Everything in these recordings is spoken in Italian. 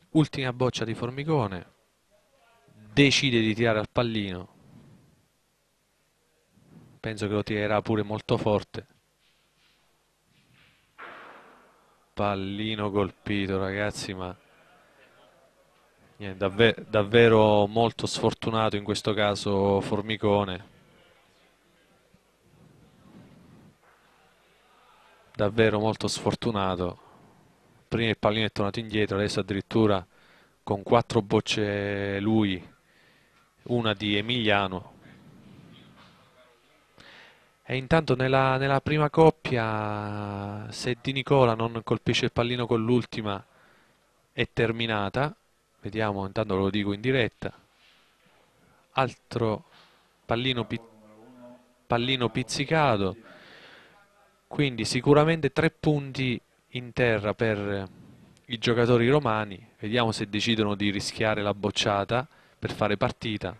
Ultima boccia di Formicone, decide di tirare al pallino, penso che lo tirerà pure molto forte. Pallino colpito, ragazzi, ma niente, davvero molto sfortunato in questo caso Formicone. Davvero molto sfortunato. Prima il pallino è tornato indietro, adesso addirittura con quattro bocce lui, una di Emiliano. E intanto nella prima coppia, se Di Nicola non colpisce il pallino con l'ultima, è terminata. Vediamo, intanto lo dico in diretta. Altro pallino, pallino pizzicato. Quindi sicuramente 3 punti in terra per i giocatori romani. Vediamo se decidono di rischiare la bocciata per fare partita.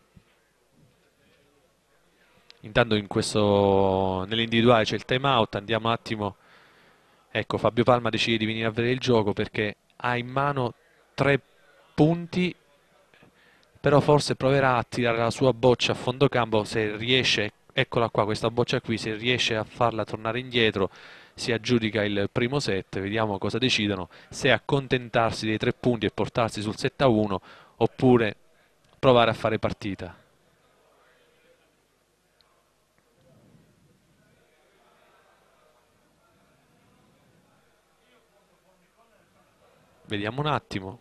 Intanto nell'individuale c'è il time out, andiamo un attimo. Ecco, Fabio Palma decide di venire a vedere il gioco perché ha in mano 3 punti, però forse proverà a tirare la sua boccia a fondo campo se riesce, eccola qua, questa boccia qui, se riesce a farla tornare indietro si aggiudica il primo set, vediamo cosa decidono, se accontentarsi dei 3 punti e portarsi sul 7-1 oppure provare a fare partita. Vediamo un attimo.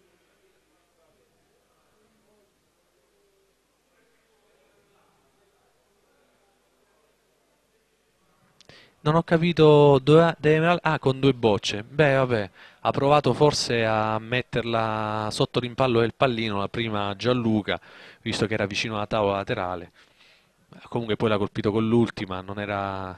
Non ho capito dove deve... Ah, con 2 bocce. Beh, vabbè, ha provato forse a metterla sotto l'impallo del pallino, la prima Gianluca, visto che era vicino alla tavola laterale. Comunque poi l'ha colpito con l'ultima, non era...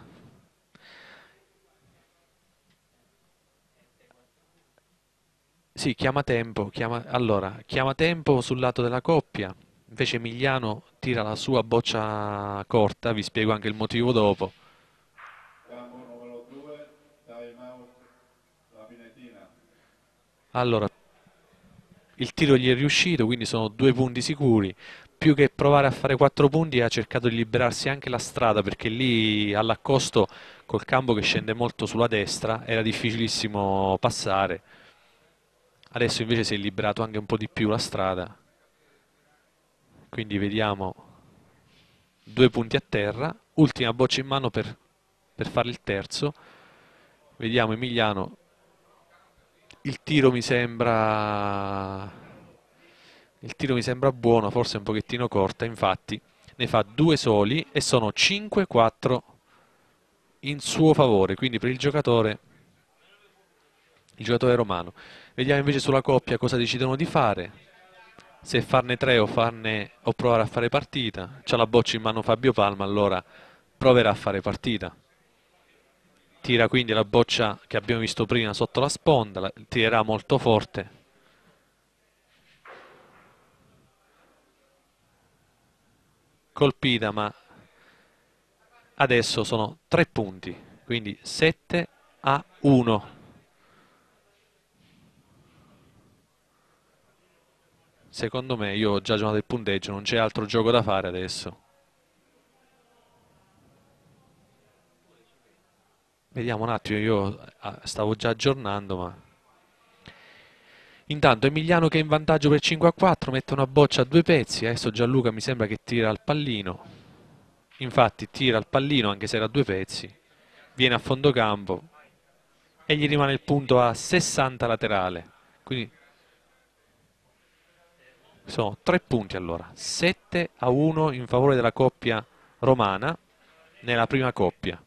Sì, chiama tempo, allora, chiama tempo sul lato della coppia, invece Emiliano tira la sua boccia corta, vi spiego anche il motivo dopo. Campo numero 2, time out, la Pinetina. Allora, il tiro gli è riuscito, quindi sono 2 punti sicuri. Più che provare a fare 4 punti, ha cercato di liberarsi anche la strada perché lì all'accosto col campo che scende molto sulla destra era difficilissimo passare. Adesso invece si è liberato anche un po' di più la strada. Quindi vediamo 2 punti a terra. Ultima boccia in mano per fare il terzo. Vediamo Emiliano. Il tiro mi sembra Il tiro mi sembra buono, forse un pochettino corta, infatti ne fa 2 soli e sono 5-4 in suo favore, quindi per il giocatore romano. Vediamo invece sulla coppia cosa decidono di fare, se farne 3 o provare a fare partita. C'ha la boccia in mano Fabio Palma, allora proverà a fare partita. Tira quindi la boccia che abbiamo visto prima sotto la sponda, tirerà molto forte. Colpita, ma adesso sono 3 punti, quindi 7-1. Secondo me, io ho già giocato il punteggio, non c'è altro gioco da fare adesso. Vediamo un attimo, io stavo già aggiornando, ma... Intanto Emiliano che è in vantaggio per 5-4, mette una boccia a 2 pezzi, adesso Gianluca mi sembra che tira al pallino. Infatti tira al pallino anche se era a 2 pezzi, viene a fondo campo e gli rimane il punto a 60 laterale. Quindi sono 3 punti allora, 7-1 in favore della coppia romana nella prima coppia.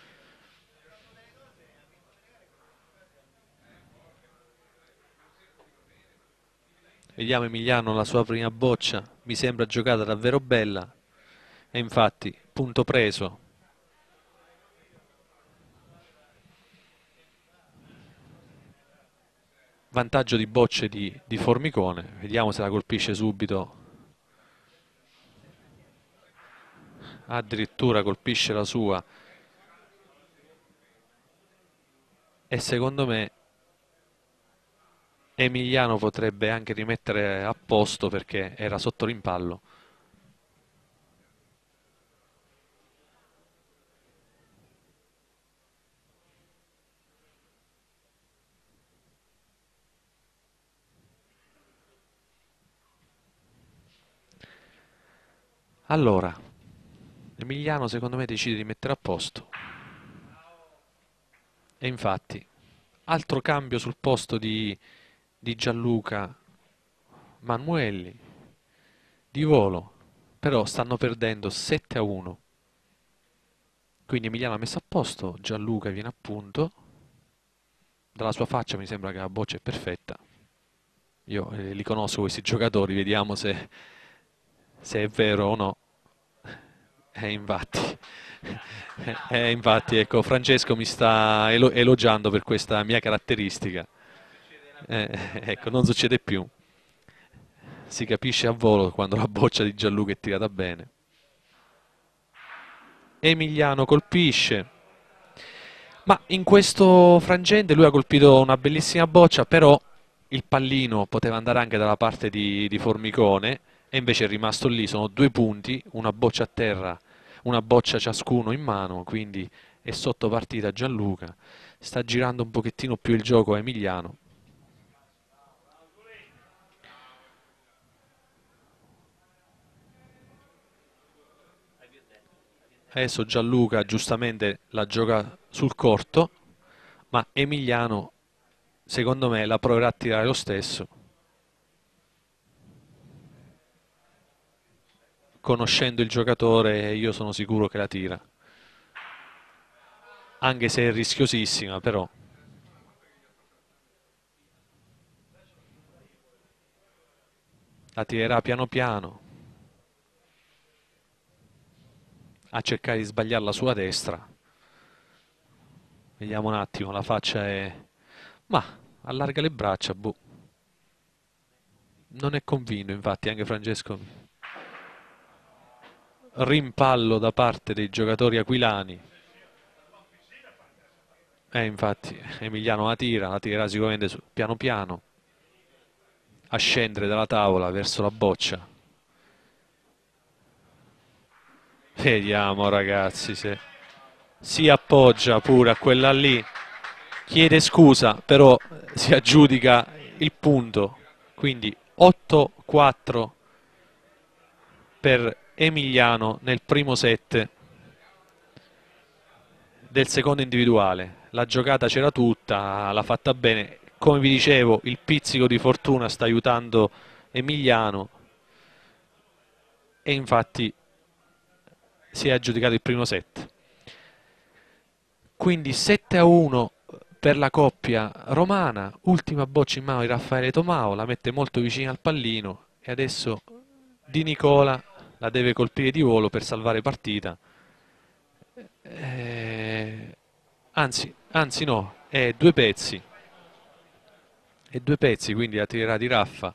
Vediamo Emiliano la sua prima boccia, mi sembra giocata davvero bella e infatti punto preso. Vantaggio di bocce di Formicone, vediamo se la colpisce subito. Addirittura colpisce la sua e secondo me Emiliano potrebbe anche rimettere a posto perché era sotto rimpallo. Allora, Emiliano secondo me decide di mettere a posto. E infatti, altro cambio sul posto di Gianluca Manuelli, di volo, però stanno perdendo 7-1. Quindi Emiliano ha messo a posto, Gianluca viene a punto. Dalla sua faccia mi sembra che la boccia è perfetta. Io li conosco questi giocatori, vediamo se è vero o no. Infatti, infatti, ecco, Francesco mi sta elogiando per questa mia caratteristica. Ecco, non succede più. Si capisce a volo quando la boccia di Gianluca è tirata bene. Emiliano colpisce, ma in questo frangente lui ha colpito una bellissima boccia, però il pallino poteva andare anche dalla parte di Formicone e invece è rimasto lì, sono 2 punti, una boccia a terra, una boccia ciascuno in mano, quindi è sotto partita Gianluca, sta girando un pochettino più il gioco Emiliano. Adesso Gianluca giustamente la gioca sul corto, ma Emiliano secondo me la proverà a tirare lo stesso. Conoscendo il giocatore io sono sicuro che la tira, anche se è rischiosissima, però la tirerà piano piano a cercare di sbagliarla sulla destra. Vediamo un attimo, la faccia è... ma allarga le braccia, boh. Non è convinto, infatti, anche Francesco. Rimpallo da parte dei giocatori aquilani. Infatti, Emiliano la tirerà sicuramente piano piano, a scendere dalla tavola verso la boccia. Vediamo ragazzi se si appoggia pure a quella lì, chiede scusa, però si aggiudica il punto. Quindi 8-4 per Emiliano nel primo set del secondo individuale. La giocata c'era tutta, l'ha fatta bene. Come vi dicevo, il pizzico di fortuna sta aiutando Emiliano e infatti si è aggiudicato il primo set. Quindi 7-1 per la coppia romana, ultima boccia in mano di Raffaele Tomao, la mette molto vicina al pallino e adesso Di Nicola la deve colpire di volo per salvare partita. Eh, anzi no, è 2 pezzi, quindi la tirerà di Raffa.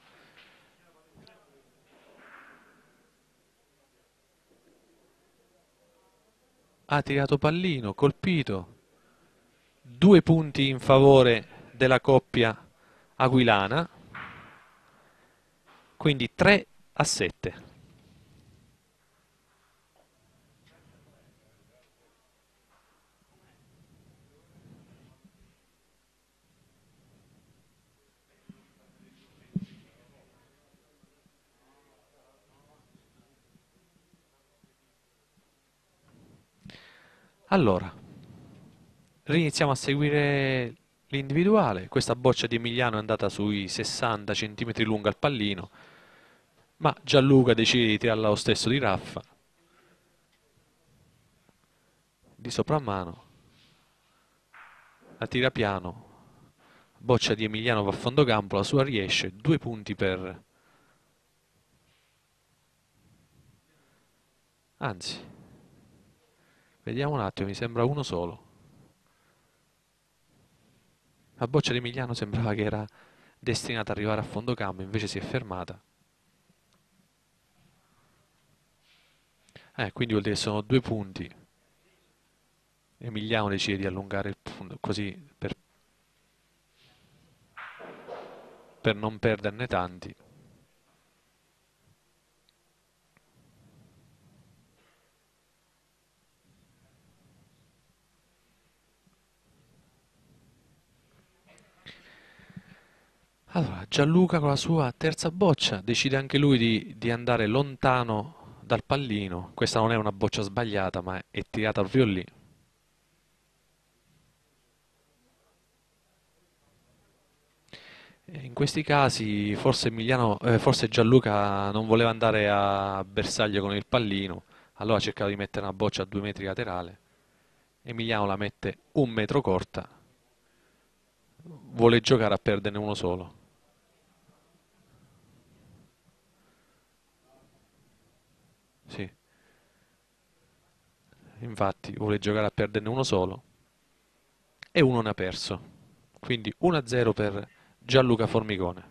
Ha tirato pallino, colpito. 2 punti in favore della coppia aquilana, quindi 3-7. Allora, riniziamo a seguire l'individuale. Questa boccia di Emiliano è andata sui 60 cm lunga al pallino, ma Gianluca decide di tirarla lo stesso di Raffa, di soprammano, la tira piano, boccia di Emiliano va a fondo campo, la sua riesce, 2 punti per... anzi, vediamo un attimo, mi sembra uno solo. La boccia di Emiliano sembrava che era destinata ad arrivare a fondo campo, invece si è fermata. Quindi vuol dire che sono 2 punti. Emiliano decide di allungare il punto, così per... per non perderne tanti. Allora, Gianluca con la sua terza boccia decide anche lui di andare lontano dal pallino. Questa non è una boccia sbagliata, ma è tirata proprio lì. E in questi casi forse Gianluca non voleva andare a bersaglio con il pallino, allora ha cercato di mettere una boccia a 2 metri laterale. Emiliano la mette 1 metro corta, vuole giocare a perderne uno solo. Sì, infatti vuole giocare a perderne uno solo e uno ne ha perso. Quindi 1-0 per Gianluca Formigone.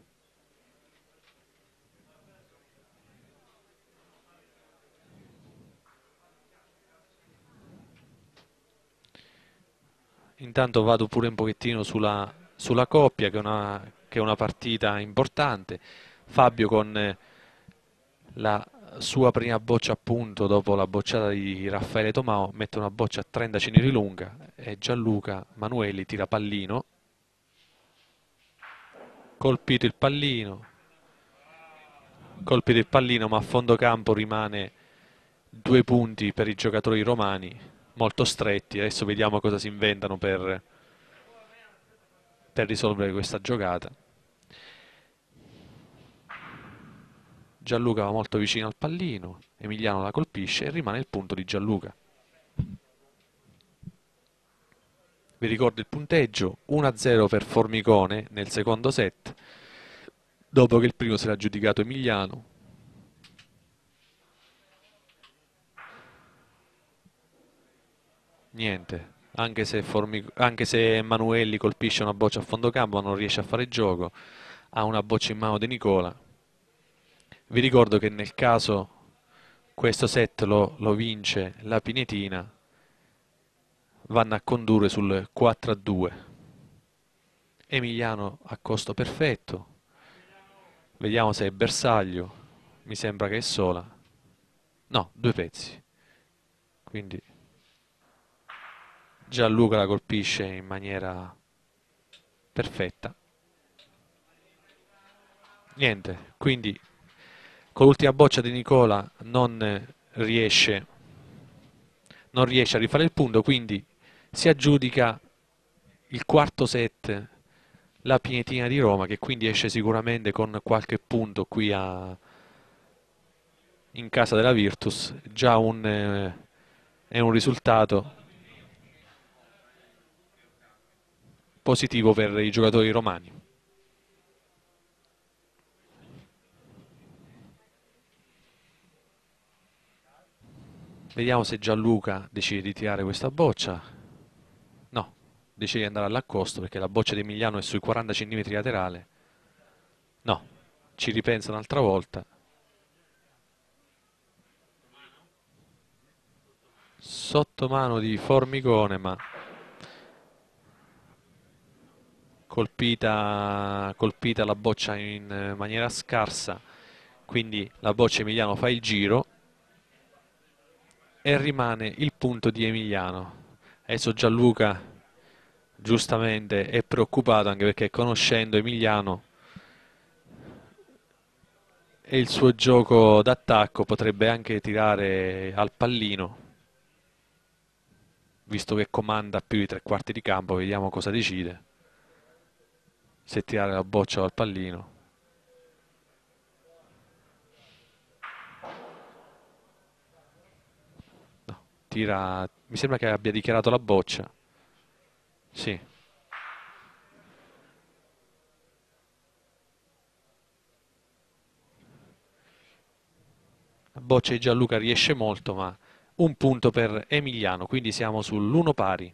Intanto vado pure un pochettino sulla coppia, che è una partita importante. Fabio con la sua prima boccia a punto dopo la bocciata di Raffaele Tomao mette una boccia a 30 cm lunga e Gianluca Manueli tira pallino, colpito il pallino, colpito il pallino, ma a fondo campo rimane 2 punti per i giocatori romani, molto stretti. Adesso vediamo cosa si inventano per risolvere questa giocata. Gianluca va molto vicino al pallino, Emiliano la colpisce e rimane il punto di Gianluca. Vi ricordo il punteggio: 1-0 per Formigone nel secondo set, dopo che il primo si era aggiudicato Emiliano. Niente, anche se Emanuelli colpisce una boccia a fondo campo, ma non riesce a fare gioco, ha una boccia in mano di Nicola. Vi ricordo che nel caso questo set lo vince la Pinetina, vanno a condurre sul 4-2. Emiliano a costo perfetto, vediamo se è bersaglio, mi sembra che è sola, no, due pezzi, quindi Gianluca la colpisce in maniera perfetta. Niente, quindi con l'ultima boccia di Nicola riesce, non riesce a rifare il punto, quindi si aggiudica il quarto set la Pinetina di Roma, che quindi esce sicuramente con qualche punto qui in casa della Virtus. Già è un risultato positivo per i giocatori romani. Vediamo se Gianluca decide di tirare questa boccia. No, decide di andare all'accosto perché la boccia di Emiliano è sui 40 cm laterale. No, ci ripensa un'altra volta. Sotto mano di Formigone, ma colpita la boccia in maniera scarsa, quindi la boccia Emiliano fa il giro e rimane il punto di Emiliano. Adesso Gianluca giustamente è preoccupato, anche perché conoscendo Emiliano e il suo gioco d'attacco potrebbe anche tirare al pallino, visto che comanda più di 3 quarti di campo. Vediamo cosa decide, se tirare la boccia o al pallino. No, mi sembra che abbia dichiarato la boccia. Sì, la boccia di Gianluca riesce molto, ma un punto per Emiliano, quindi siamo sull'1 pari.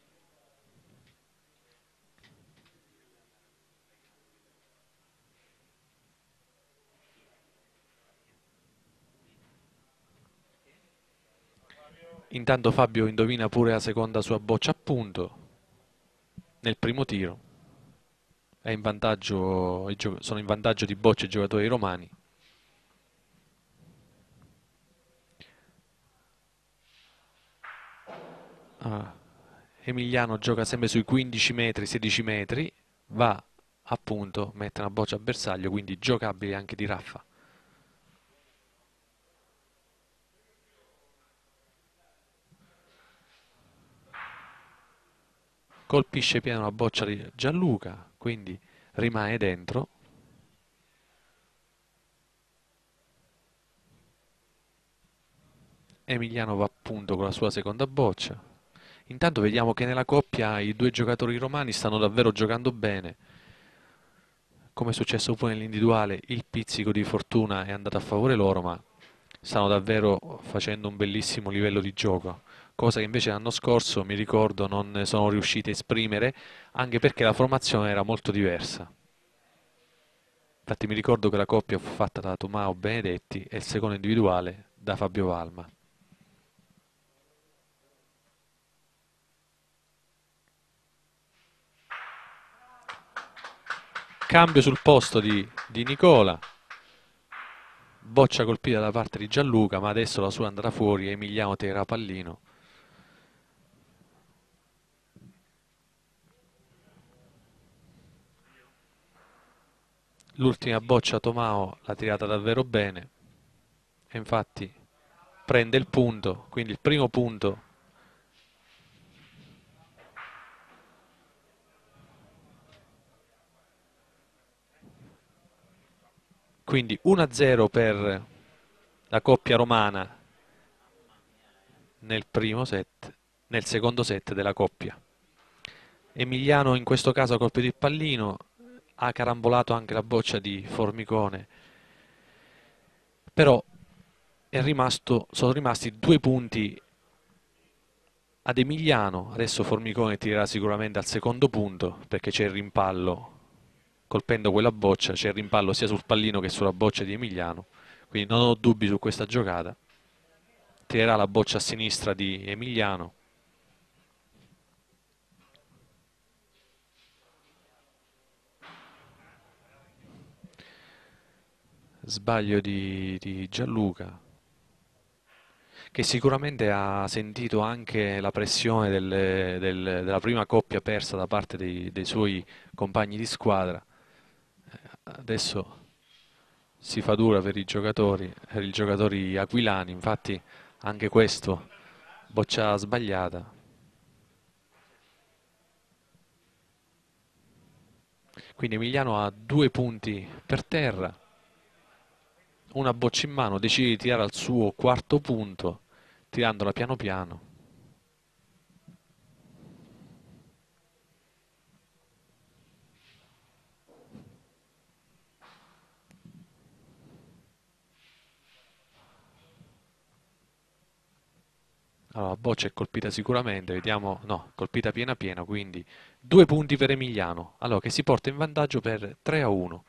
Intanto Fabio indovina pure la seconda sua boccia a punto nel primo tiro. sono in vantaggio di bocce i giocatori romani. Ah, Emiliano gioca sempre sui 15 metri, 16 metri, va appunto, mette una boccia a bersaglio, quindi giocabile anche di Raffa. Colpisce pieno una boccia di Gianluca, quindi rimane dentro. Emiliano va appunto con la sua seconda boccia. Intanto vediamo che nella coppia i due giocatori romani stanno davvero giocando bene. Come è successo pure nell'individuale, il pizzico di fortuna è andato a favore loro, ma stanno davvero facendo un bellissimo livello di gioco, cosa che invece l'anno scorso, mi ricordo, non sono riusciti a esprimere, anche perché la formazione era molto diversa. Infatti mi ricordo che la coppia fu fatta da Tomao Benedetti e il secondo individuale da Fabio Valma. Cambio sul posto di Nicola, boccia colpita da parte di Gianluca, ma adesso la sua andrà fuori e Emiliano tira pallino. L'ultima boccia Tomao l'ha tirata davvero bene e infatti prende il punto, quindi il primo punto. Quindi 1-0 per la coppia romana nel primo set, nel secondo set della coppia. Emiliano in questo caso ha colpito il pallino, ha carambolato anche la boccia di Formicone, però sono rimasti 2 punti ad Emiliano. Adesso Formicone tirerà sicuramente al secondo punto perché c'è il rimpallo, colpendo quella boccia c'è il rimpallo sia sul pallino che sulla boccia di Emiliano, quindi non ho dubbi su questa giocata. Tirerà la boccia a sinistra di Emiliano. Sbaglio di Gianluca, che sicuramente ha sentito anche la pressione della prima coppia persa da parte dei suoi compagni di squadra. Adesso si fa dura per i giocatori aquilani, infatti anche questo, boccia sbagliata. Quindi Emiliano ha 2 punti per terra, una boccia in mano, decide di tirare al suo quarto punto, tirandola piano piano. Allora, la boccia è colpita sicuramente, vediamo, no, colpita piena piena, quindi 2 punti per Emiliano, allora che si porta in vantaggio per 3-1.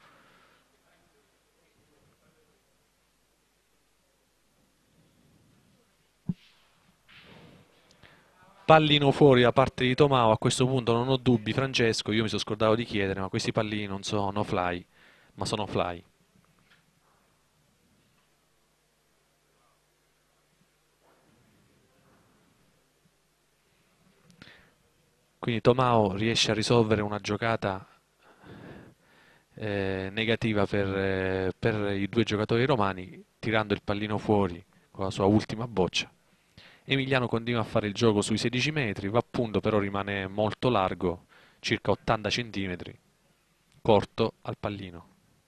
Pallino fuori da parte di Tomao, a questo punto non ho dubbi, Francesco, io mi sono scordato di chiedere, ma questi pallini non sono fly, ma sono fly. Quindi Tomao riesce a risolvere una giocata negativa per i due giocatori romani, tirando il pallino fuori con la sua ultima boccia. Emiliano continua a fare il gioco sui 16 metri, va a punto però rimane molto largo, circa 80 centimetri, corto al pallino.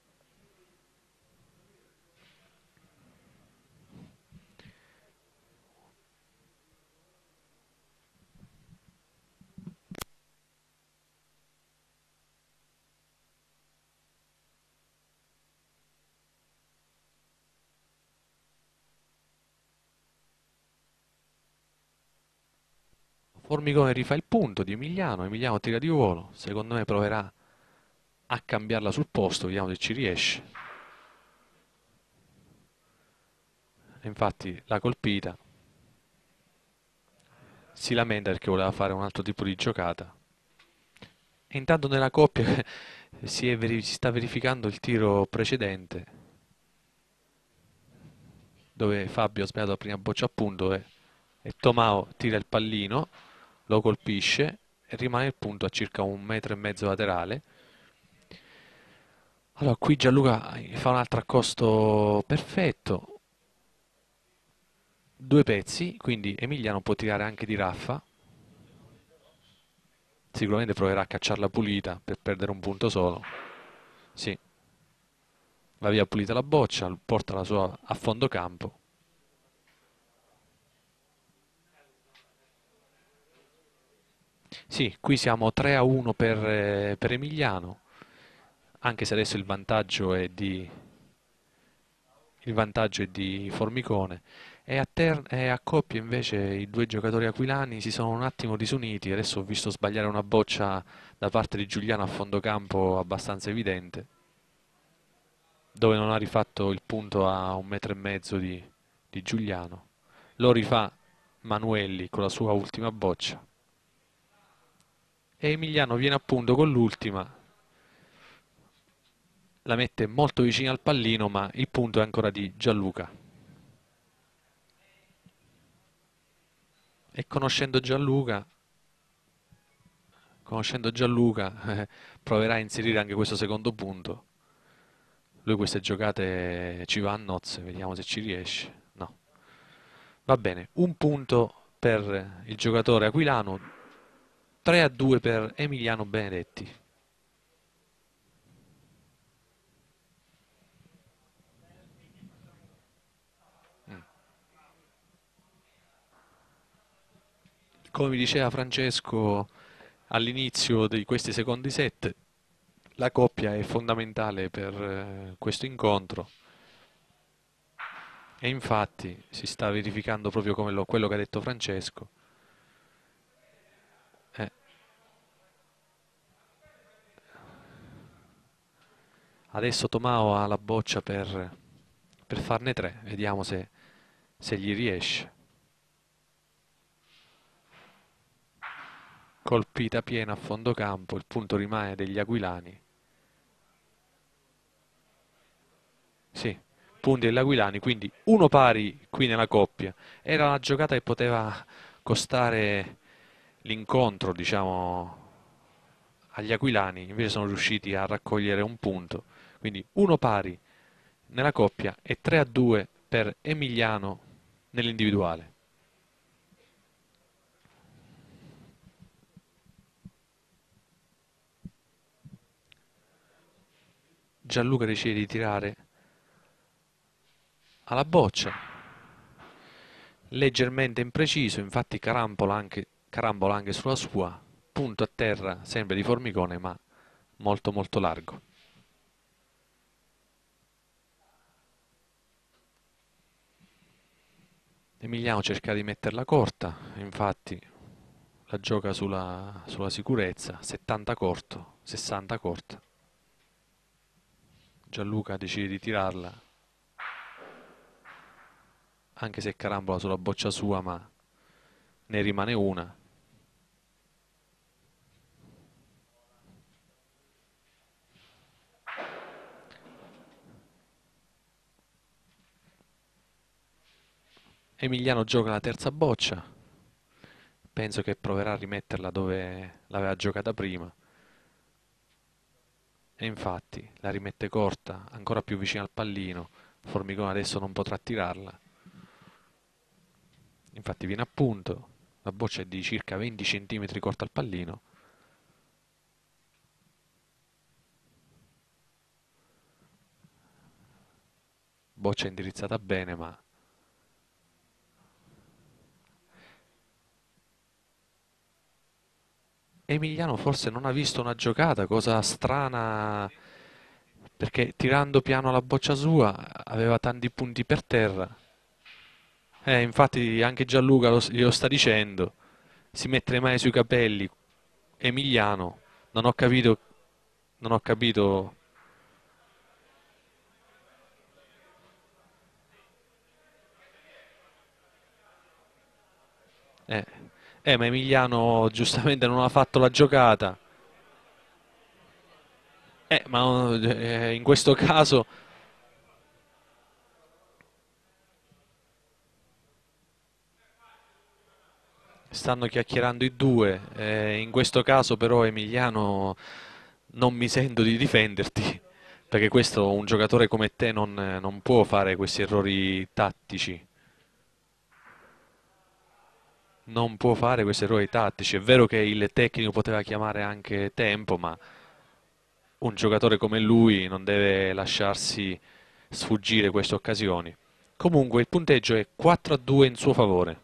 Formigone rifà il punto di Emiliano, Emiliano tira di volo, secondo me proverà a cambiarla sul posto, vediamo se ci riesce. E infatti l'ha colpita, si lamenta perché voleva fare un altro tipo di giocata. E intanto nella coppia si sta verificando il tiro precedente dove Fabio ha sbagliato la prima boccia a punto e Tomao tira il pallino, lo colpisce e rimane il punto a circa 1,5 metri laterale. Allora qui Gianluca fa un altro accosto perfetto, due pezzi, quindi Emiliano può tirare anche di raffa, sicuramente proverà a cacciarla pulita per perdere un punto solo. Sì, va via pulita la boccia, porta la sua a fondo campo. Sì, qui siamo 3-1 per Emiliano, anche se adesso il vantaggio è di Formicone. E a coppia invece i due giocatori aquilani si sono un attimo disuniti. Adesso ho visto sbagliare una boccia da parte di Giuliano a fondo campo abbastanza evidente, dove non ha rifatto il punto a 1,5 metri di Giuliano. Lo rifà Manuelli con la sua ultima boccia. E Emiliano viene a punto con l'ultima, la mette molto vicino al pallino, ma il punto è ancora di Gianluca. E conoscendo Gianluca, proverà a inserire anche questo secondo punto. Lui queste giocate ci va a nozze, vediamo se ci riesce. No. Va bene, un punto per il giocatore aquilano, 3-2 per Emiliano Benedetti. Mm. Come mi diceva Francesco all'inizio di questi secondi set, la coppia è fondamentale per questo incontro e infatti si sta verificando proprio come quello che ha detto Francesco. Eh, Adesso Tomao ha la boccia per farne tre, vediamo se gli riesce. Colpita piena a fondo campo, il punto rimane degli aquilani. Sì, punti degli aquilani, quindi uno pari qui nella coppia. Era una giocata che poteva costare l'incontro, diciamo, agli aquilani, invece sono riusciti a raccogliere un punto. Quindi uno pari nella coppia e 3-2 per Emiliano nell'individuale. Gianluca decide di tirare alla boccia, leggermente impreciso, infatti carambola anche sulla sua, punto a terra sempre di Formicone ma molto molto largo. Emiliano cerca di metterla corta, infatti la gioca sulla sicurezza, 70 corto, 60 corta. Gianluca decide di tirarla, anche se carambola sulla boccia sua, ma ne rimane una. Emiliano gioca la terza boccia, penso che proverà a rimetterla dove l'aveva giocata prima. E infatti la rimette corta, ancora più vicina al pallino. Formicone adesso non potrà tirarla. Infatti viene a punto, la boccia è di circa 20 cm corta al pallino. Boccia indirizzata bene, ma Emiliano forse non ha visto una giocata, cosa strana, perché tirando piano la boccia sua aveva tanti punti per terra. Infatti anche Gianluca glielo sta dicendo, si mette le mani sui capelli, Emiliano, non ho capito, non ho capito, eh, ma Emiliano giustamente non ha fatto la giocata. Ma in questo caso stanno chiacchierando i due, in questo caso però Emiliano non mi sento di difenderti, perché questo un giocatore come te non può fare questi errori tattici, non può fare questi errori tattici. È vero che il tecnico poteva chiamare anche tempo, ma un giocatore come lui non deve lasciarsi sfuggire queste occasioni. Comunque il punteggio è 4-2 in suo favore.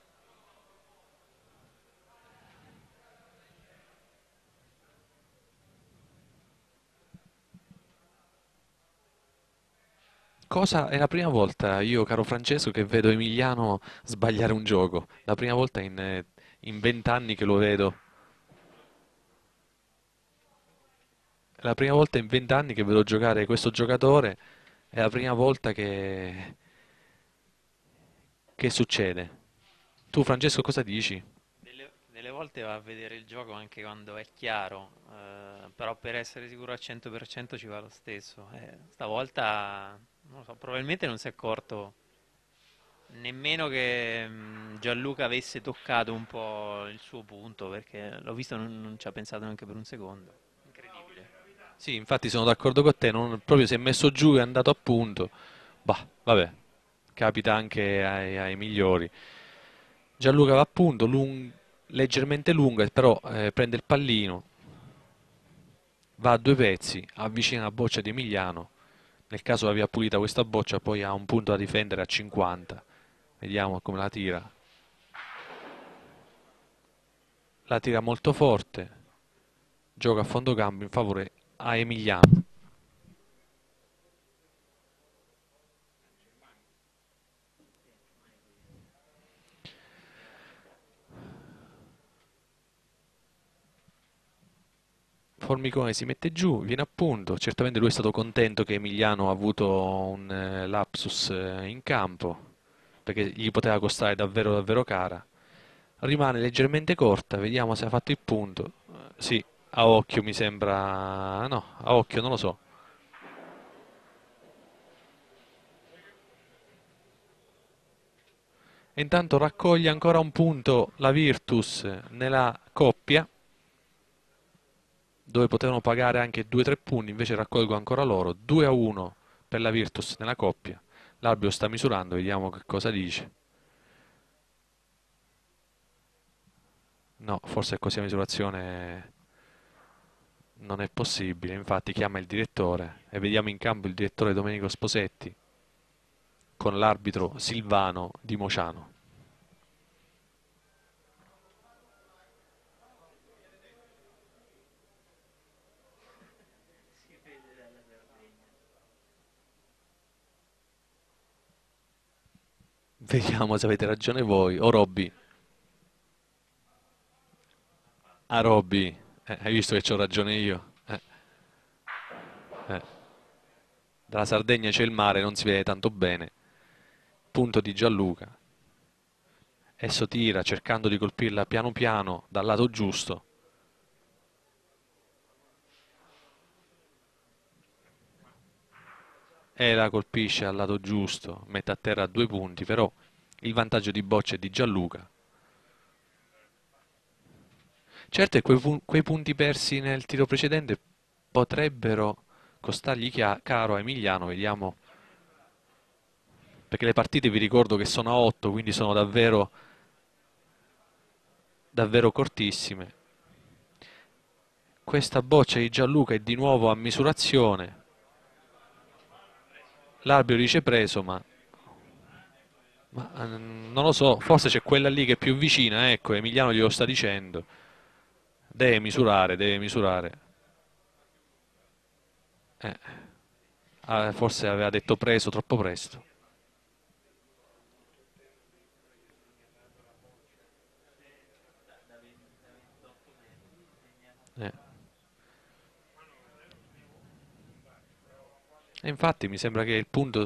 Cosa è la prima volta, io caro Francesco, che vedo Emiliano sbagliare un gioco? La prima volta in 20 anni che lo vedo. È la prima volta in 20 anni che vedo giocare questo giocatore. È la prima volta che succede. Tu, Francesco, cosa dici? Delle volte va a vedere il gioco anche quando è chiaro, però per essere sicuro al 100% ci va lo stesso. Stavolta, non lo so, probabilmente non si è accorto nemmeno che Gianluca avesse toccato un po' il suo punto, perché l'ho visto, non ci ha pensato neanche per un secondo. Incredibile. Sì, infatti sono d'accordo con te, proprio si è messo giù e è andato a punto. Bah, vabbè, capita anche ai migliori. Gianluca va a punto, leggermente lunga, però prende il pallino, va a due pezzi, avvicina la boccia di Emiliano. Nel caso aveva pulita questa boccia, poi ha un punto da difendere a 50. Vediamo come la tira. La tira molto forte, gioca a fondo campo in favore a Emiliano. Formicone si mette giù, viene a punto. Certamente lui è stato contento che Emiliano ha avuto un lapsus in campo, perché gli poteva costare davvero davvero cara. Rimane leggermente corta, vediamo se ha fatto il punto. Sì, a occhio mi sembra. No, a occhio non lo so. E intanto raccoglie ancora un punto la Virtus nella coppia, dove potevano pagare anche 2-3 punti, invece raccolgo ancora loro. 2-1 per la Virtus nella coppia. L'arbitro sta misurando, vediamo che cosa dice. No, forse così a misurazione non è possibile, infatti chiama il direttore e vediamo in campo il direttore Domenico Sposetti con l'arbitro Silvano Di Mociano. Vediamo se avete ragione voi. O Robby. Ah, Robby, hai visto che c'ho ragione io? Eh. Dalla Sardegna c'è il mare, non si vede tanto bene. Punto di Gianluca. Esso tira cercando di colpirla piano piano dal lato giusto. E la colpisce al lato giusto, mette a terra 2 punti, però il vantaggio di Boccia è di Gianluca. Certo, e quei punti persi nel tiro precedente potrebbero costargli caro a Emiliano, vediamo, perché le partite vi ricordo che sono a 8, quindi sono davvero, davvero cortissime. Questa boccia di Gianluca è di nuovo a misurazione, l'arbitro dice preso, ma non lo so, forse c'è quella lì che è più vicina, ecco, Emiliano glielo sta dicendo, deve misurare, deve misurare. Eh, forse aveva detto preso troppo presto. Eh. E infatti mi sembra che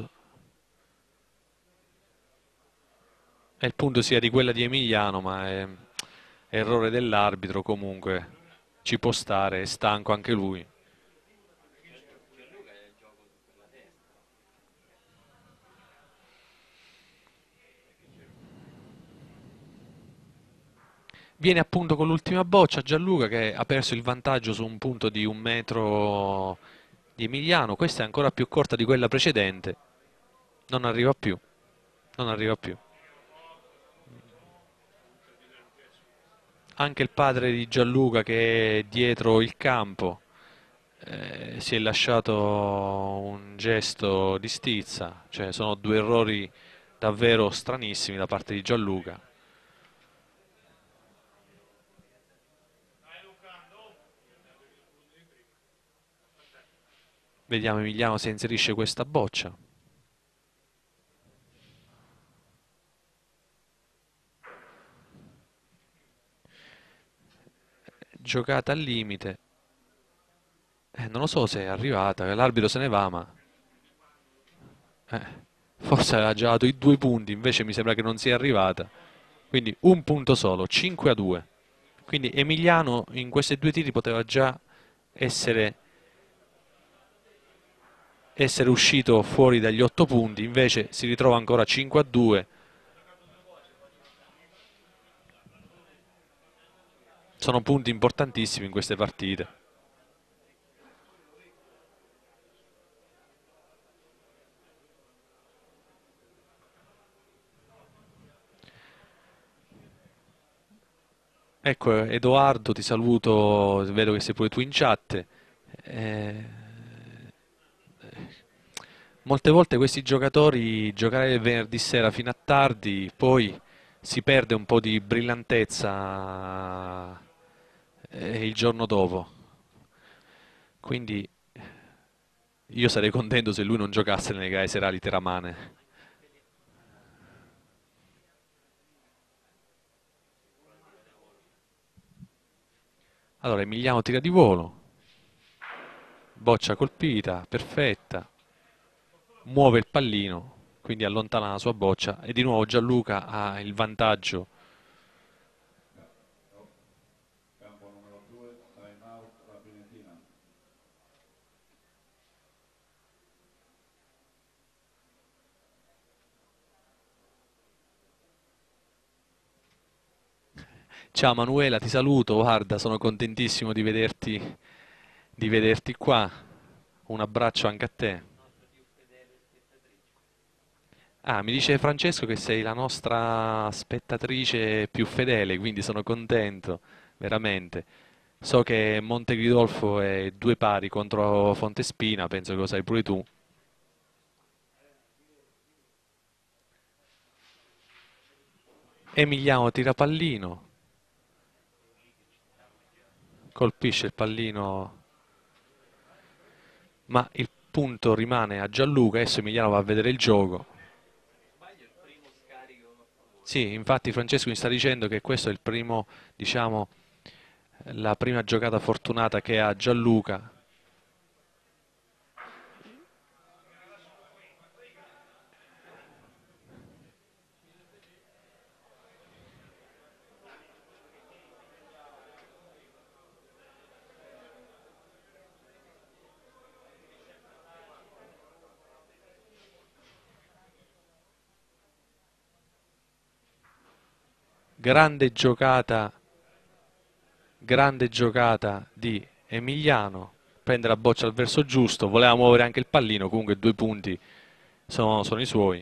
il punto sia di quella di Emiliano, ma è errore dell'arbitro comunque, ci può stare, è stanco anche lui. Viene appunto con l'ultima boccia Gianluca che ha perso il vantaggio su un punto di 1 metro di Emiliano. Questa è ancora più corta di quella precedente. Non arriva più. Non arriva più. Anche il padre di Gianluca che è dietro il campo si è lasciato un gesto di stizza. Cioè sono due errori davvero stranissimi da parte di Gianluca. Vediamo Emiliano se inserisce questa boccia. Giocata al limite. Non lo so se è arrivata, l'arbitro se ne va, ma eh, forse aveva già dato i 2 punti, invece mi sembra che non sia arrivata. Quindi un punto solo, 5 a 2. Quindi Emiliano in questi due tiri poteva già essere, essere uscito fuori dagli 8 punti, invece si ritrova ancora 5 a 2. Sono punti importantissimi in queste partite. Ecco, Edoardo, ti saluto, vedo che sei pure tu in chat. Eh, Molte volte questi giocatori giocare il venerdì sera fino a tardi, poi si perde un po' di brillantezza il giorno dopo. Quindi io sarei contento se lui non giocasse nelle gare serali teramane. Allora, Emiliano tira di volo, boccia colpita, perfetta, muove il pallino, quindi allontana la sua boccia e di nuovo Gianluca ha il vantaggio. Campo numero 2, time out, la Pinetina. Ciao Manuela, ti saluto, guarda, sono contentissimo di vederti qua. Un abbraccio anche a te. Ah, mi dice Francesco che sei la nostra spettatrice più fedele, quindi sono contento, veramente. So che Montegridolfo è 2 pari contro Fontespina, penso che lo sai pure tu. Emiliano tira pallino, colpisce il pallino, ma il punto rimane a Gianluca, adesso Emiliano va a vedere il gioco. Sì, infatti Francesco mi sta dicendo che questo è il primo, diciamo, la prima giocata fortunata che ha Gianluca. Grande grande giocata di Emiliano, prende la boccia al verso giusto, voleva muovere anche il pallino, comunque 2 punti sono i suoi.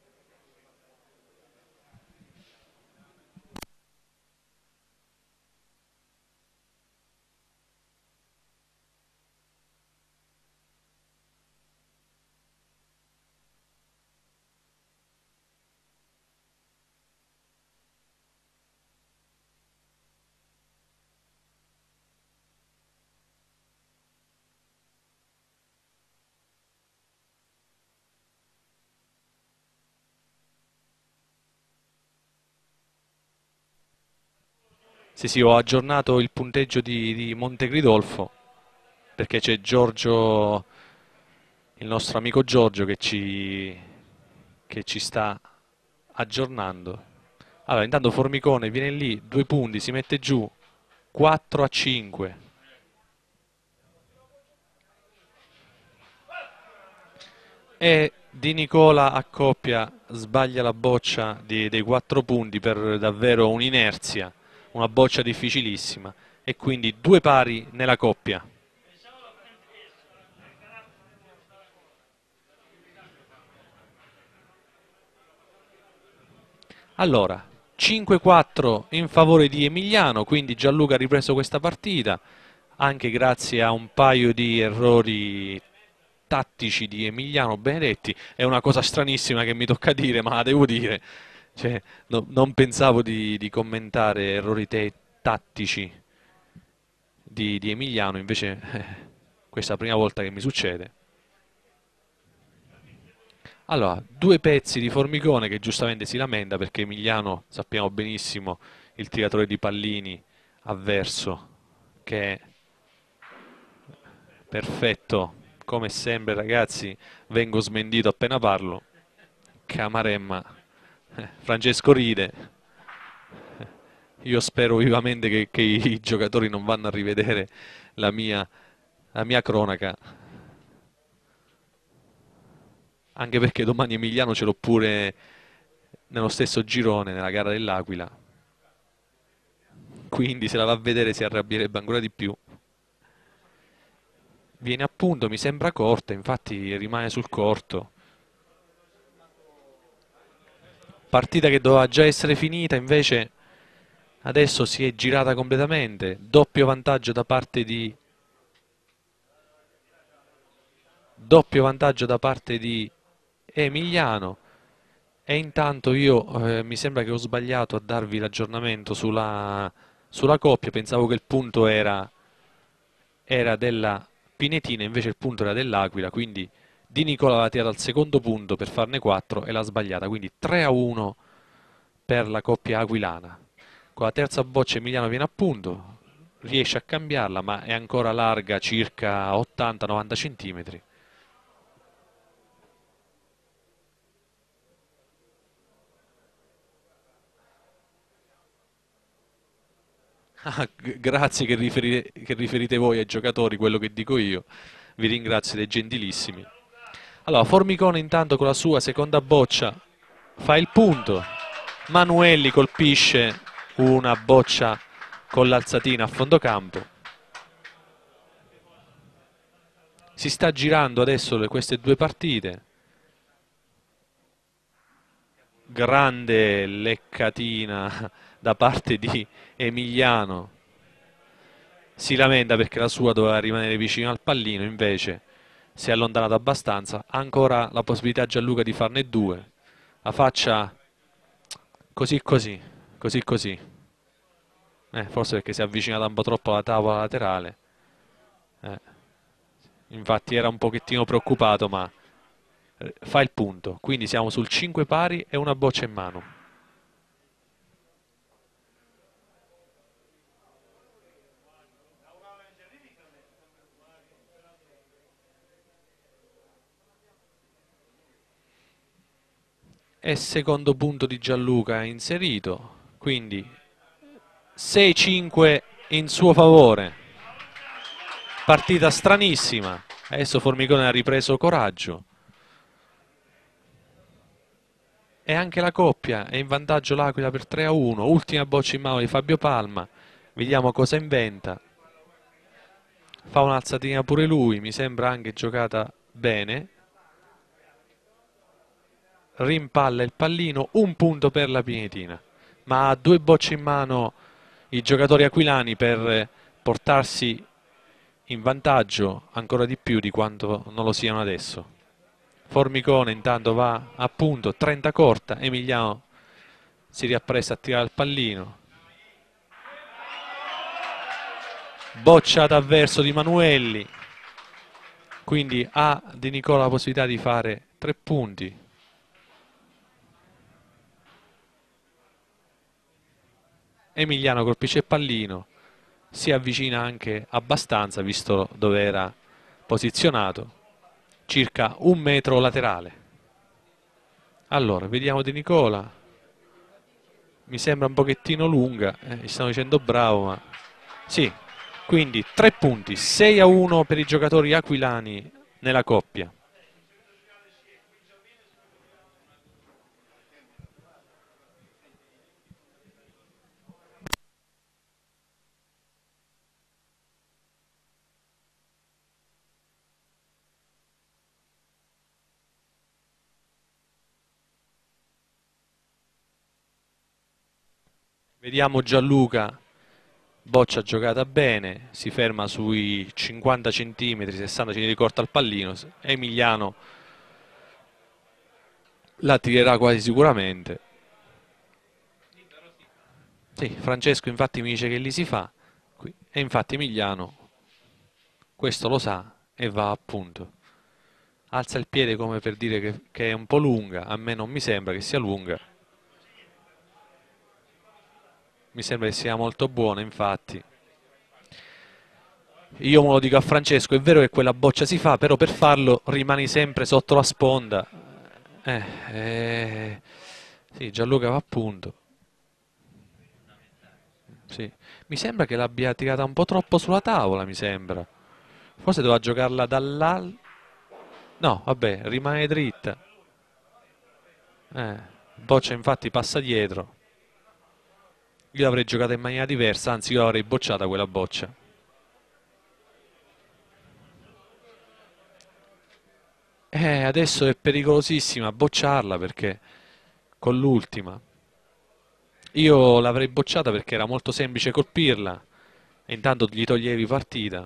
Sì, sì, ho aggiornato il punteggio di Montegridolfo perché c'è Giorgio, il nostro amico Giorgio che ci sta aggiornando. Allora, intanto Formicone viene lì, 2 punti, si mette giù, 4 a 5. E Di Nicola a coppia sbaglia la boccia dei 4 punti per davvero un'inerzia. una boccia difficilissima, e quindi due pari nella coppia. Allora, 5-4 in favore di Emiliano, quindi Gianluca ha ripreso questa partita, anche grazie a un paio di errori tattici di Emiliano Benedetti. È una cosa stranissima che mi tocca dire, ma la devo dire. Cioè, non pensavo di commentare errori tattici di Emiliano, invece questa è la prima volta che mi succede. Allora, due pezzi di Formicone che giustamente si lamenta perché Emiliano, sappiamo benissimo, il tiratore di pallini avverso, che è perfetto, come sempre ragazzi, vengo smentito appena parlo. Camaremma, Francesco ride, io spero vivamente che i giocatori non vanno a rivedere la mia, la mia cronaca, anche perché domani Emiliano ce l'ho pure nello stesso girone, nella gara dell'Aquila, quindi se la va a vedere si arrabbierebbe ancora di più. Viene a punto, mi sembra corta, infatti rimane sul corto. Partita che doveva già essere finita, invece adesso si è girata completamente. Doppio vantaggio da parte di Emiliano. E intanto io mi sembra che ho sbagliato a darvi l'aggiornamento sulla coppia, pensavo che il punto era della Pinetina, invece il punto era dell'Aquila, quindi Di Nicola aveva tirato al secondo punto per farne 4 e l'ha sbagliata, quindi 3-1 per la coppia aquilana. Con la terza boccia Emiliano viene a punto, riesce a cambiarla, ma è ancora larga circa 80-90 cm. Ah, grazie che riferite voi ai giocatori quello che dico io, vi ringrazio, siete gentilissimi. Allora, Formicone intanto con la sua seconda boccia fa il punto, Manuelli colpisce una boccia con l'alzatina a fondo campo. Si sta girando adesso queste due partite, grande leccatina da parte di Emiliano, si lamenta perché la sua doveva rimanere vicino al pallino, invece si è allontanato abbastanza, ha ancora la possibilità Gianluca di farne due, la faccia così così, così così, forse perché si è avvicinata un po' troppo alla tavola laterale, eh, infatti era un pochettino preoccupato, ma fa il punto, quindi siamo sul 5 pari e una boccia in mano. E secondo punto di Gianluca inserito, quindi 6-5 in suo favore. Partita stranissima, adesso Formicone ha ripreso coraggio. E anche la coppia è in vantaggio l'Aquila per 3-1, ultima boccia in mano di Fabio Palma, vediamo cosa inventa. Fa un'alzatina pure lui, mi sembra anche giocata bene. Rimpalla il pallino, un punto per la Pinetina, ma ha due bocce in mano i giocatori aquilani per portarsi in vantaggio ancora di più di quanto non lo siano adesso. Formicone intanto va a punto, 30 corta, Emiliano si riappresta a tirare il pallino. Bocciata a verso di Manuelli, quindi ha Di Nicola la possibilità di fare 3 punti. Emiliano colpisce il pallino, si avvicina anche abbastanza visto dove era posizionato, circa un metro laterale. Allora, vediamo Di Nicola, mi sembra un pochettino lunga, mi stanno dicendo bravo, ma sì, quindi 3 punti, 6-1 per i giocatori aquilani nella coppia. Vediamo Gianluca, boccia giocata bene, si ferma sui 50 cm, 60 cm di corta al pallino. Emiliano la tirerà quasi sicuramente. Sì, Francesco infatti mi dice che lì si fa, e infatti Emiliano questo lo sa e va a punto. Alza il piede come per dire che è un po' lunga, a me non mi sembra che sia lunga, mi sembra che sia molto buona infatti. Io me lo dico a Francesco, è vero che quella boccia si fa, però per farlo rimani sempre sotto la sponda. Eh, eh, sì, Gianluca va a punto. Sì. Mi sembra che l'abbia tirata un po' troppo sulla tavola, mi sembra. Forse doveva giocarla dall'alto. No, vabbè, rimane dritta. Boccia infatti passa dietro. Io l'avrei giocata in maniera diversa, anzi io l'avrei bocciata quella boccia. Adesso è pericolosissima bocciarla perché con l'ultima. Io l'avrei bocciata perché era molto semplice colpirla e intanto gli toglievi partita.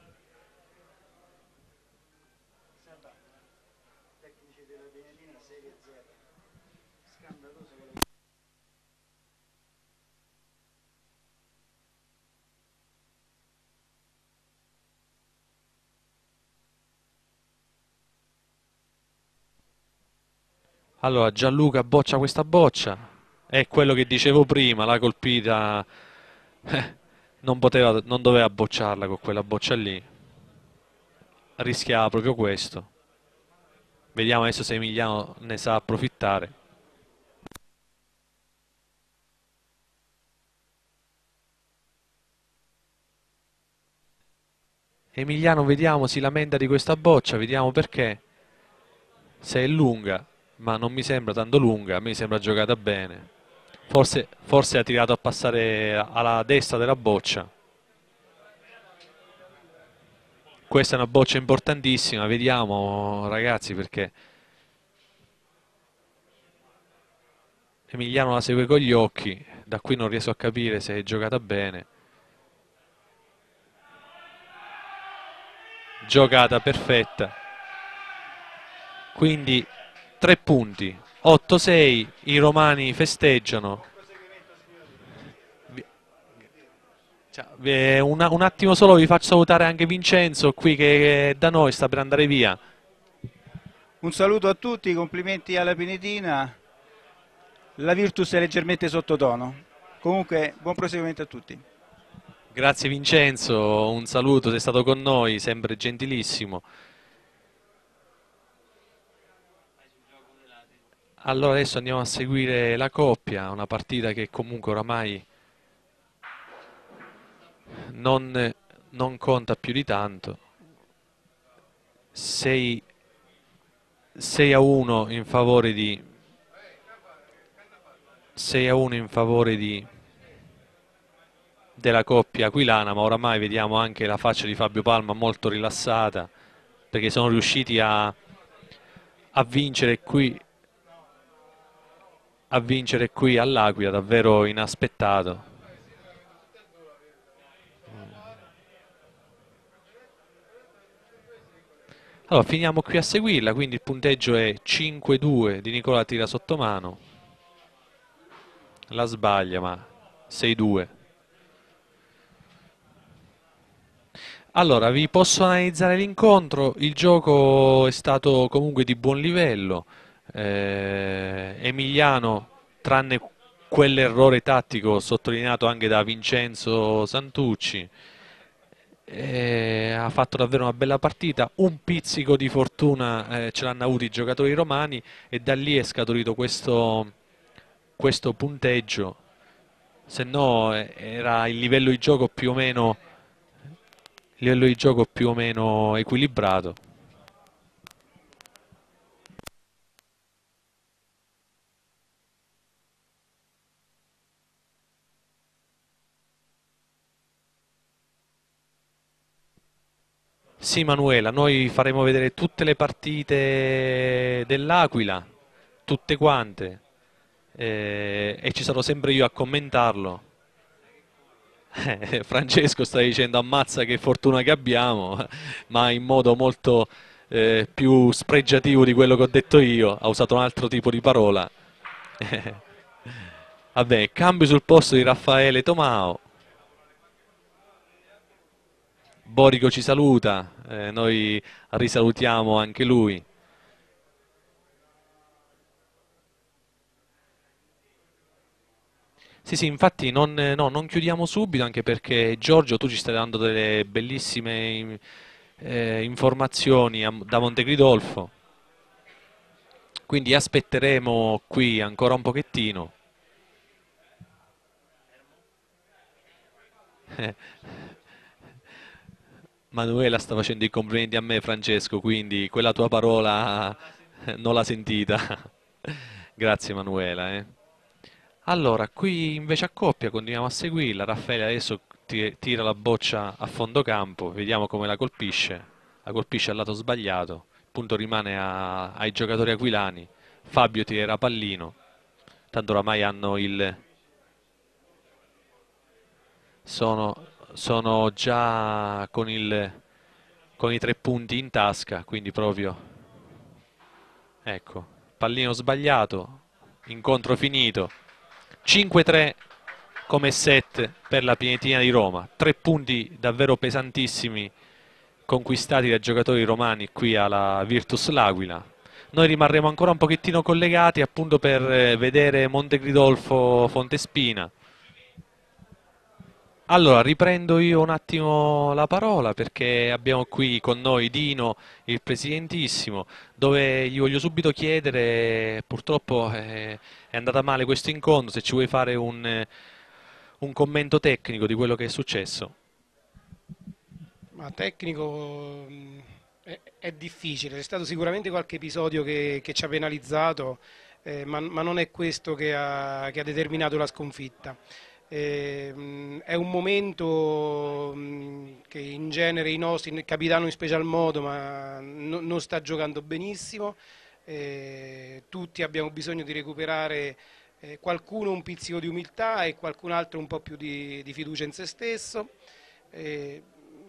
Allora Gianluca boccia questa boccia. È quello che dicevo prima, l'ha colpita. Non doveva bocciarla con quella boccia lì. Rischiava proprio questo. Vediamo adesso se Emiliano ne sa approfittare. Emiliano, vediamo, si lamenta di questa boccia, vediamo perché. Se è lunga, ma non mi sembra tanto lunga, a me sembra giocata bene. Forse ha tirato a passare alla destra della boccia. Questa è una boccia importantissima, vediamo ragazzi perché Emiliano la segue con gli occhi, da qui non riesco a capire se è giocata bene. Giocata perfetta. Quindi 3 punti, 8-6, i romani festeggiano. Un attimo solo vi faccio salutare anche Vincenzo qui che da noi sta per andare via. Un saluto a tutti, complimenti alla Pinetina, la Virtus è leggermente sottotono. Comunque, buon proseguimento a tutti. Grazie Vincenzo, un saluto, sei stato con noi, sempre gentilissimo. Allora adesso andiamo a seguire la coppia, una partita che comunque oramai non conta più di tanto. 6 a 1 in favore di 6 a 1 in favore della coppia aquilana, ma oramai vediamo anche la faccia di Fabio Palma molto rilassata perché sono riusciti a vincere qui all'Aquila, davvero inaspettato. Allora, finiamo qui a seguirla, quindi il punteggio è 5-2 di Nicola tira sottomano, la sbaglia ma 6-2. Allora, vi posso analizzare l'incontro, il gioco è stato comunque di buon livello, Emiliano, tranne quell'errore tattico sottolineato anche da Vincenzo Santucci, ha fatto davvero una bella partita, un pizzico di fortuna ce l'hanno avuto i giocatori romani e da lì è scaturito questo punteggio, se no era il livello di gioco più o meno equilibrato. Sì, Manuela, noi faremo vedere tutte le partite dell'Aquila, tutte quante. e ci sarò sempre io a commentarlo. Francesco sta dicendo ammazza che fortuna che abbiamo, ma in modo molto più spregiativo di quello che ho detto io, ha usato un altro tipo di parola. Vabbè, cambio sul posto di Raffaele Tomao. Borico ci saluta, noi risalutiamo anche lui. Sì, sì, infatti no, non chiudiamo subito, anche perché Giorgio, tu ci stai dando delle bellissime informazioni da Montegridolfo, quindi aspetteremo qui ancora un pochettino. Manuela sta facendo i complimenti a me, Francesco, quindi quella tua parola non l'ha sentita. Grazie Manuela. Allora, qui invece a coppia continuiamo a seguirla. Raffaele adesso tira la boccia a fondo campo, vediamo come la colpisce. La colpisce al lato sbagliato. Il punto rimane ai giocatori aquilani. Fabio tirerà pallino. Tanto oramai hanno sono, sono già con i 3 punti in tasca, quindi proprio. Ecco, pallino sbagliato, incontro finito. 5-3 come set per la Pinetina di Roma. 3 punti davvero pesantissimi conquistati dai giocatori romani qui alla Virtus L'Aquila. Noi rimarremo ancora un pochettino collegati appunto per vedere Montegridolfo Fontespina. Allora, riprendo io un attimo la parola perché abbiamo qui con noi Dino, il presidentissimo, dove gli voglio subito chiedere, purtroppo è andata male questo incontro, se ci vuoi fare un commento tecnico di quello che è successo. Ma tecnico è difficile, c'è stato sicuramente qualche episodio che ci ha penalizzato, ma non è questo che ha determinato la sconfitta. È un momento che in genere i nostri, il capitano in special modo, ma non sta giocando benissimo. Tutti abbiamo bisogno di recuperare qualcuno un pizzico di umiltà e qualcun altro un po' più di fiducia in se stesso. Eh,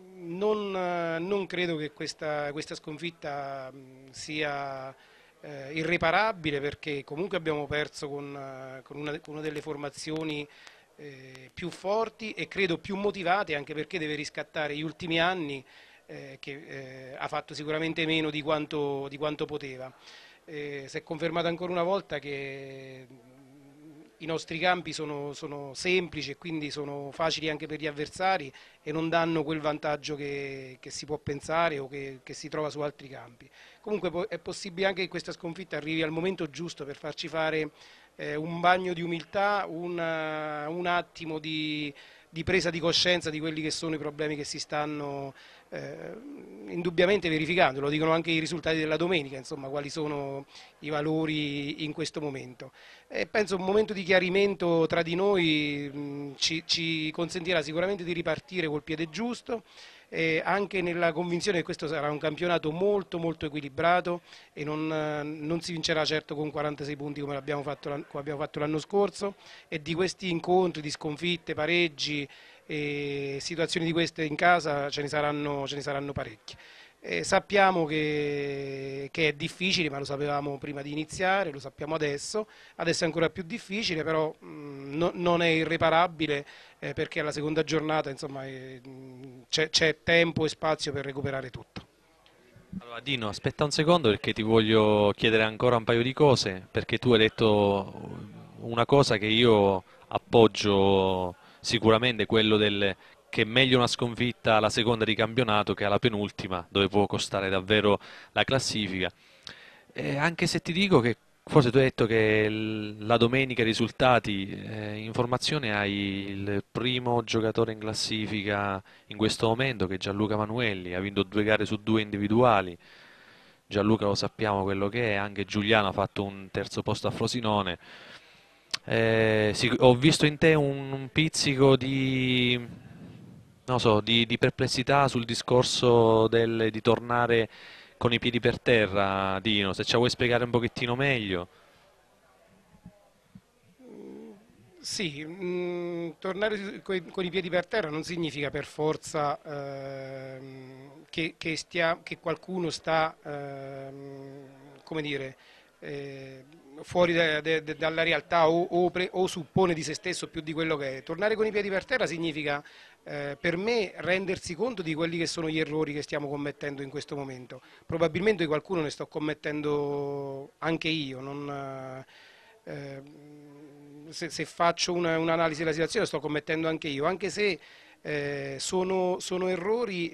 non credo che questa sconfitta sia irreparabile, perché comunque abbiamo perso con una delle formazioni più forti e credo più motivate, anche perché deve riscattare gli ultimi anni che ha fatto sicuramente meno di quanto poteva. Si è confermato ancora una volta che i nostri campi sono semplici e quindi sono facili anche per gli avversari e non danno quel vantaggio che si può pensare o che si trova su altri campi. Comunque è possibile anche che questa sconfitta arrivi al momento giusto per farci fare un bagno di umiltà, un attimo di presa di coscienza di quelli che sono i problemi che si stanno indubbiamente verificando. Lo dicono anche i risultati della domenica, insomma, quali sono i valori in questo momento. Penso un momento di chiarimento tra di noi ci consentirà sicuramente di ripartire col piede giusto, anche nella convinzione che questo sarà un campionato molto molto equilibrato e non si vincerà certo con 46 punti come abbiamo fatto l'anno scorso, e di questi incontri, di sconfitte, pareggi e situazioni di queste in casa ce ne saranno parecchie. Sappiamo che è difficile, ma lo sapevamo prima di iniziare, lo sappiamo adesso è ancora più difficile, però non è irreparabile, perché alla seconda giornata insomma, c'è tempo e spazio per recuperare tutto. Allora, Dino, aspetta un secondo perché ti voglio chiedere ancora un paio di cose, perché tu hai detto una cosa che io appoggio sicuramente, che è meglio una sconfitta alla seconda di campionato che alla penultima, dove può costare davvero la classifica. Anche se ti dico che forse tu hai detto che la domenica i risultati, informazione hai il primo giocatore in classifica in questo momento che è Gianluca Manuelli, ha vinto 2 gare su 2 individuali. Gianluca lo sappiamo quello che è, anche Giuliano ha fatto un terzo posto a Frosinone. Sì, ho visto in te un pizzico non so, di perplessità sul discorso di tornare con i piedi per terra, Dino, se ci vuoi spiegare un pochettino meglio. Sì, tornare con i piedi per terra non significa per forza che qualcuno sta, come dire, eh, fuori dalla realtà o suppone di se stesso più di quello che è. Tornare con i piedi per terra significa per me rendersi conto di quelli che sono gli errori che stiamo commettendo in questo momento. Probabilmente qualcuno ne sto commettendo anche io, se faccio un'analisi della situazione sto commettendo anche io, anche se sono errori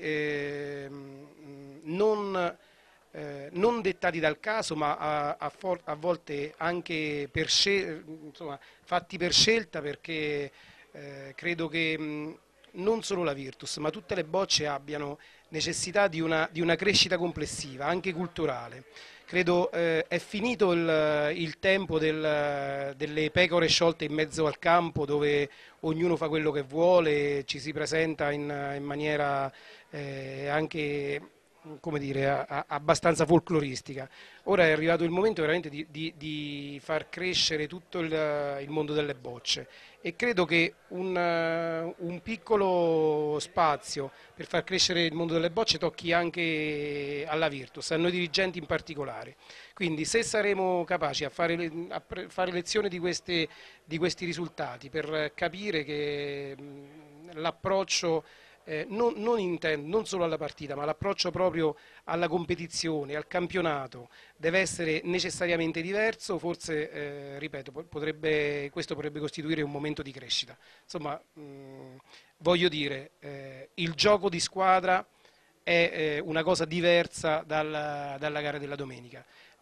non dettati dal caso, ma a volte anche insomma, fatti per scelta, perché credo che non solo la Virtus, ma tutte le bocce abbiano necessità di una crescita complessiva, anche culturale. Credo è finito il tempo delle pecore sciolte in mezzo al campo, dove ognuno fa quello che vuole, ci si presenta in maniera anche, come dire, abbastanza folcloristica. Ora è arrivato il momento veramente di far crescere tutto il mondo delle bocce, e credo che un piccolo spazio per far crescere il mondo delle bocce tocchi anche alla Virtus, a noi dirigenti in particolare. Quindi se saremo capaci a fare lezione di questi risultati, per capire che l'approccio non solo alla partita, ma l'approccio proprio alla competizione, al campionato, deve essere necessariamente diverso, forse, ripeto, questo potrebbe costituire un momento di crescita. Insomma, voglio dire, il gioco di squadra è una cosa diversa dalla gara della domenica.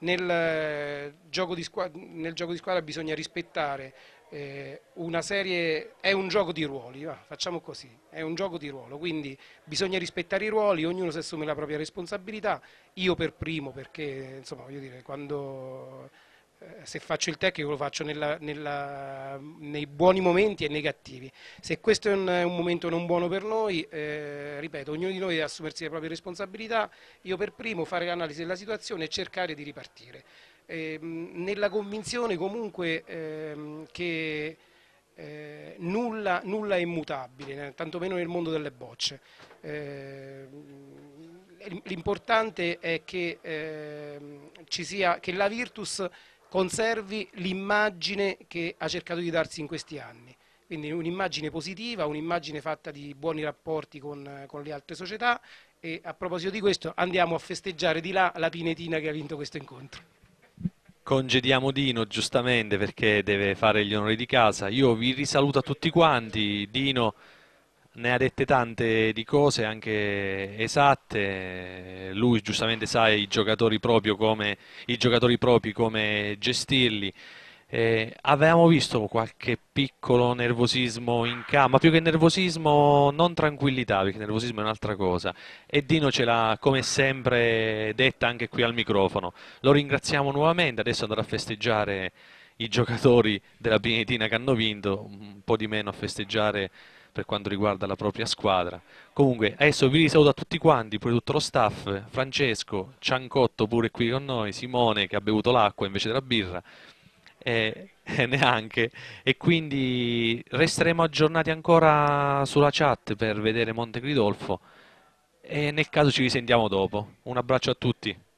Nel gioco di squadra bisogna rispettare una serie, è un gioco di ruoli, facciamo così, è un gioco di ruolo, quindi bisogna rispettare i ruoli, ognuno si assume la propria responsabilità, io per primo, perché insomma, voglio dire, se faccio il tecnico lo faccio nei buoni momenti e nei cattivi. Se questo è un momento non buono per noi, ripeto, ognuno di noi deve assumersi le proprie responsabilità, io per primo fare l'analisi della situazione e cercare di ripartire. Nella convinzione comunque che nulla è immutabile, tantomeno nel mondo delle bocce. L'importante è che che la Virtus conservi l'immagine che ha cercato di darsi in questi anni. Quindi un'immagine positiva, un'immagine fatta di buoni rapporti con le altre società, e a proposito di questo andiamo a festeggiare di là la Pinetina che ha vinto questo incontro. Congediamo Dino giustamente perché deve fare gli onori di casa. Io vi risaluto a tutti quanti. Dino ne ha dette tante di cose, anche esatte. Lui giustamente sa i giocatori propri come gestirli. Avevamo visto qualche piccolo nervosismo in campo, ma più che nervosismo, non tranquillità, perché nervosismo è un'altra cosa. E Dino ce l'ha come sempre detta anche qui al microfono. Lo ringraziamo nuovamente, adesso andrà a festeggiare i giocatori della Pinetina che hanno vinto, un po' di meno a festeggiare per quanto riguarda la propria squadra. Comunque, adesso vi saluto a tutti quanti, pure tutto lo staff, Francesco, Ciancotto pure qui con noi, Simone che ha bevuto l'acqua invece della birra, neanche, e quindi resteremo aggiornati ancora sulla chat per vedere Monte Gridolfo e nel caso ci risentiamo dopo. Un abbraccio a tutti.